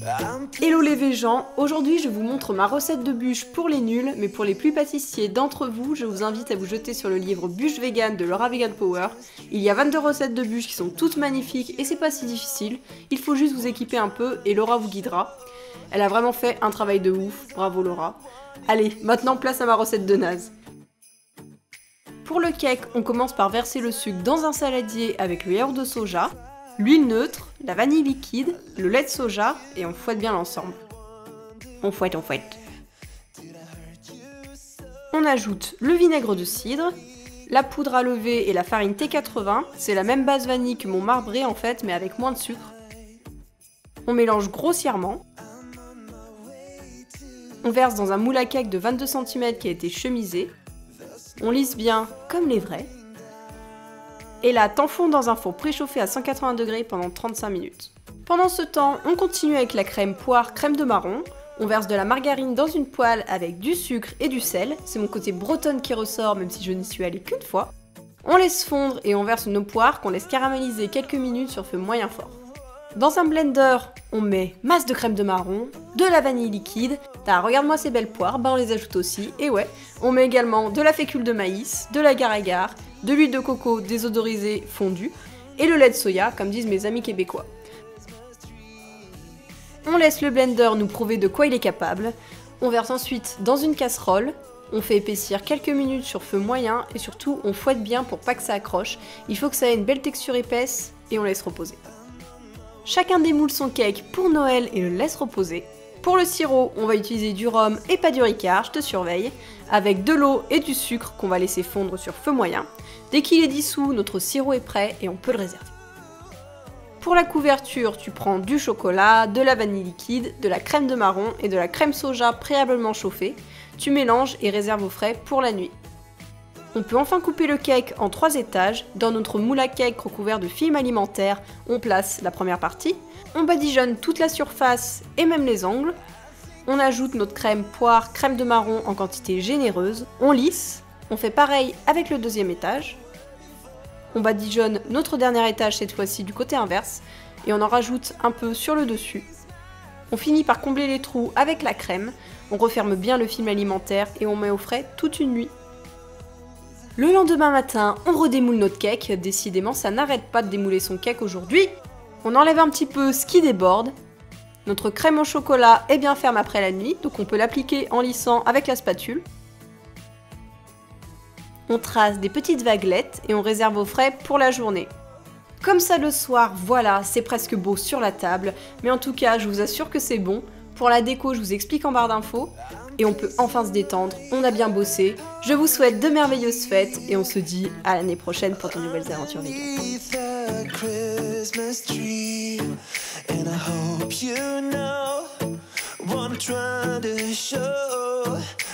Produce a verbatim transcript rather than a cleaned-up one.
Hello les végans, aujourd'hui je vous montre ma recette de bûche pour les nuls, mais pour les plus pâtissiers d'entre vous, je vous invite à vous jeter sur le livre Bûche Vegan de Laura Vegan Power. Il y a vingt-deux recettes de bûches qui sont toutes magnifiques et c'est pas si difficile, il faut juste vous équiper un peu et Laura vous guidera. Elle a vraiment fait un travail de ouf, bravo Laura. Allez, maintenant place à ma recette de naze. Pour le cake, on commence par verser le sucre dans un saladier avec le yaourt de soja, l'huile neutre, la vanille liquide, le lait de soja et on fouette bien l'ensemble. On fouette, on fouette. On ajoute le vinaigre de cidre, la poudre à lever et la farine T quatre-vingts, c'est la même base vanille que mon marbré en fait mais avec moins de sucre. On mélange grossièrement. On verse dans un moule à cake de vingt-deux centimètres qui a été chemisé. On lisse bien comme les vrais. Et là, t'enfournes dans un four préchauffé à cent quatre-vingts degrés pendant trente-cinq minutes. Pendant ce temps, on continue avec la crème poire crème de marron. On verse de la margarine dans une poêle avec du sucre et du sel. C'est mon côté bretonne qui ressort, même si je n'y suis allée qu'une fois. On laisse fondre et on verse nos poires qu'on laisse caraméliser quelques minutes sur feu moyen fort. Dans un blender, on met masse de crème de marron, de la vanille liquide. Ah, regarde-moi ces belles poires, bah on les ajoute aussi. Et ouais, on met également de la fécule de maïs, de l'agar-agar, de l'huile de coco désodorisée fondue et le lait de soya, comme disent mes amis québécois. On laisse le blender nous prouver de quoi il est capable. On verse ensuite dans une casserole. On fait épaissir quelques minutes sur feu moyen et surtout on fouette bien pour pas que ça accroche. Il faut que ça ait une belle texture épaisse et on laisse reposer. Chacun démoule son cake pour Noël et le laisse reposer. Pour le sirop, on va utiliser du rhum et pas du ricard, je te surveille, avec de l'eau et du sucre qu'on va laisser fondre sur feu moyen. Dès qu'il est dissous, notre sirop est prêt et on peut le réserver. Pour la couverture, tu prends du chocolat, de la vanille liquide, de la crème de marron et de la crème soja préalablement chauffée. Tu mélanges et réserves au frais pour la nuit. On peut enfin couper le cake en trois étages. Dans notre moule à cake recouvert de film alimentaire, on place la première partie. On badigeonne toute la surface et même les angles. On ajoute notre crème poire, crème de marron en quantité généreuse. On lisse. On fait pareil avec le deuxième étage. On badigeonne notre dernier étage cette fois-ci du côté inverse. Et on en rajoute un peu sur le dessus. On finit par combler les trous avec la crème. On referme bien le film alimentaire et on met au frais toute une nuit. Le lendemain matin, on redémoule notre cake. Décidément, ça n'arrête pas de démouler son cake aujourd'hui. On enlève un petit peu ce qui déborde. Notre crème au chocolat est bien ferme après la nuit, donc on peut l'appliquer en lissant avec la spatule. On trace des petites vaguelettes et on réserve au frais pour la journée. Comme ça le soir, voilà, c'est presque beau sur la table. Mais en tout cas, je vous assure que c'est bon. Pour la déco, je vous explique en barre d'infos. Et on peut enfin se détendre, on a bien bossé. Je vous souhaite de merveilleuses fêtes et on se dit à l'année prochaine pour de nouvelles aventures véganes.